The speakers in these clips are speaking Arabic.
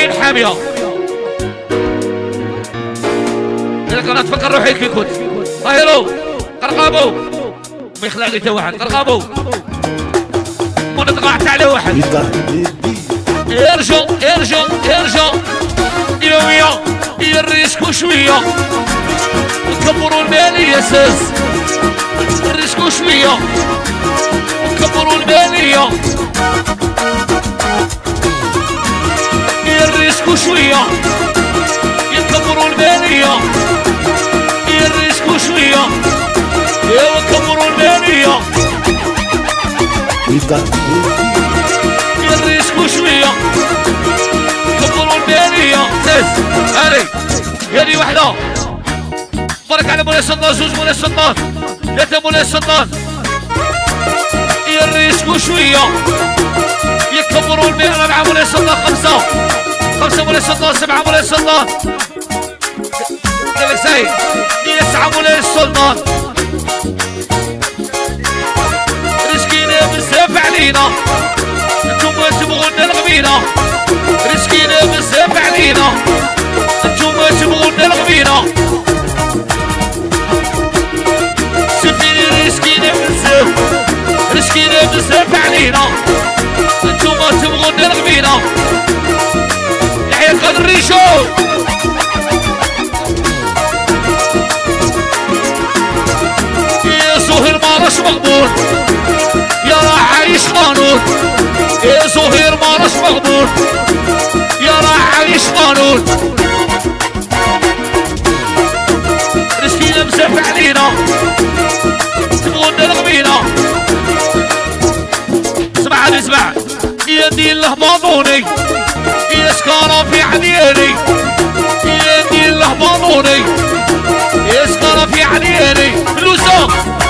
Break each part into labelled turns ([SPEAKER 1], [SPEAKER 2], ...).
[SPEAKER 1] عين حاميه. لك انا تفكر روحي كي كنت طايرو قرقابو ما يخلع لي تا واحد قرقابو ما نطلعت على واحد. ارجع ارجع ارجع يوميا يريسكو شويه نكبروا الماليه ساس نريسكو شويه نكبروا الماليه يريسكو شويه يكبروا الماليه يريسكو شويه يكبروا الماليه يريسكو شويه كبروا الماليه ساس هاني هذه وحده. بارك على مولاي السلطان زوج مولاي السلطان ثلاثه مولاي السلطان يريسكو شويه يكبروا الماليه. ربعه مولاي السلطان خمسه مولاي السلطان سبعه مولاي السلطان قالك سعيد يسعى مولاي السلطان. رزقينا بزاف علينا انتوما تبغونا الغبينه رزقينا بزاف علينا انتوما تبغونا الغبينه سفيني رزقينا بزاف علينا انتوما تبغونا الغبينه. يحيى قادر الريشو يا زهير مارش مقبول يا راح عايش قانون يا زهير مارش مقبول يا راح عايش قانون. رزقينا بزاف علينا تبغونا الغبينه. اسمع هذه اسمع يا دين لهبطوني يا سكارة في عدياني يا دين لهبطوني يا سكارة في عدياني. فلوسه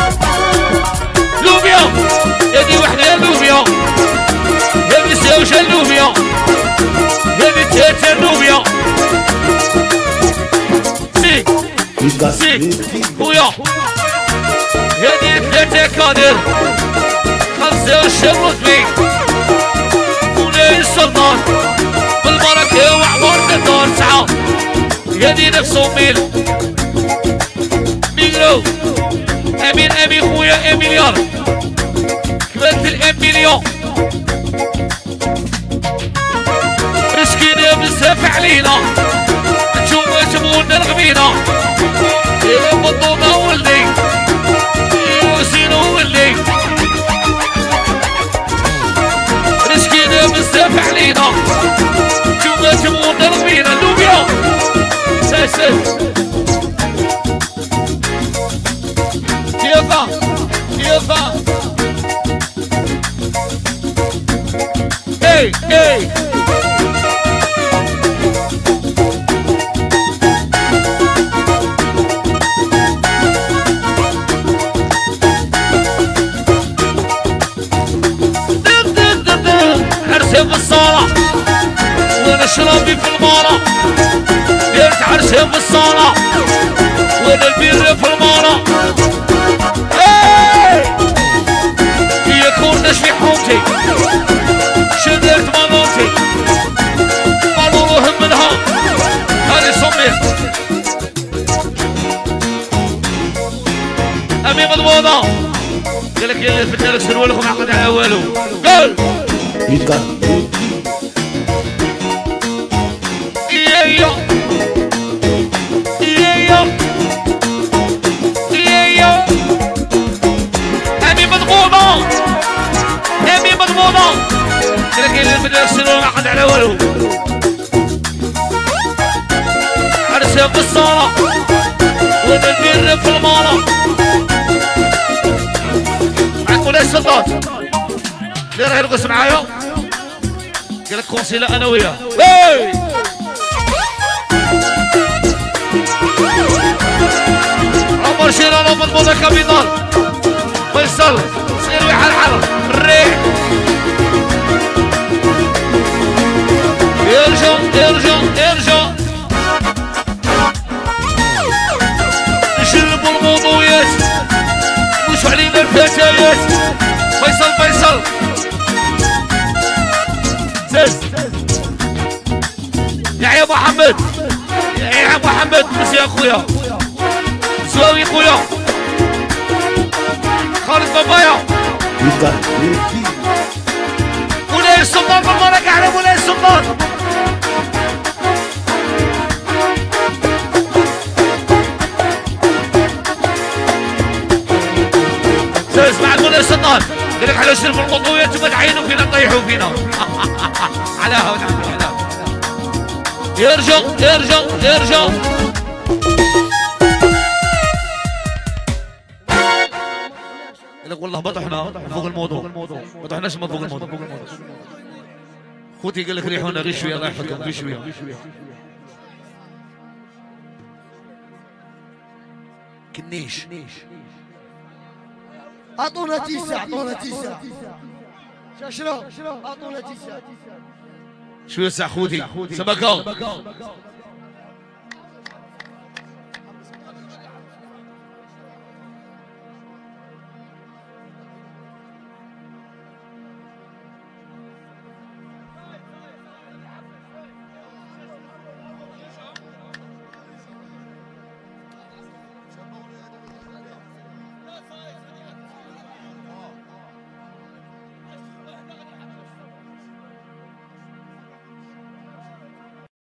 [SPEAKER 1] لوبيا هذه وحده لوبيا هذه زوجة لوبيا هذه ثلاثة لوبيا سي خويا هذه ثلاثة كادر خمسة والشبوط لي مولاي السلطان بالبركة وعمارة الدار ساعة هذه نفسه ميلو امين خويا مليار كبرت الام مليون. رزقينا بزاف علينا انتوما تبغونا الغبينه يا بطوطه ولدي يا زينو ولدي. رزقينا بزاف علينا انتوما تبغونا الغبينه. لوبيا ساس يلا يلا اي اي عرسي في الصالة وانا شرابي في المارة ديرت عرسي في الصالة وانا البير في المارة يكون نشفي حومتي شدرت مناطي قالوا روهم منها هذه صميت امي مضبوطة قال لك يا اللي فتنا لك سنوا لكم عقد على والو قال يا امي مضبوطة امي مضبوطة قال لك يا اللي فتنا لك سنوا لكم عقد على والو عرسها في الصالة وانا البير في المارة. معك مولاي السلطات اللي راه يرقص معايا قال لك كونسيلا انا وياه. عمر شيرانو مضبوطة كابيتال فيصل صغير ويحرحر الريح ارجع نشربوا الموضوعات مش علينا الفتيات. فيصل زاز يا ابو محمد يا ابو محمد بس يا اخويا زواوي خويا خالد بابايا مولاي السلطان بالبركة على مولاي السلطان اسمع مولاي السلطان قال لك على شرب القطوية ثم تعينوا فينا تطيحوا فينا على هون يرجع يرجع يرجع لك والله بطحنا فوق الموضوع ما طحناش ما فوق الموضوع خوتي قال لك ريحونا غشوي الله يحفظكم غشوي كنيش
[SPEAKER 2] اعطونا تيسع اعطونا تيسع شاشرة اعطونا تيسع
[SPEAKER 1] شو يسع خوتي سمكة